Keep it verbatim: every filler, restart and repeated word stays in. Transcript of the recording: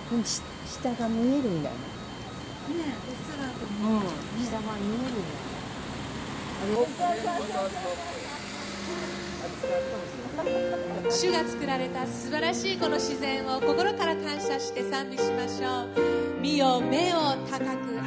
うん、し下が見えるんだよね。 ねえ、うっすらとうん、下が見えるんだよ。 主が作られた素晴らしいこの自然を心から感謝して賛美しましょう。見よ、目を高く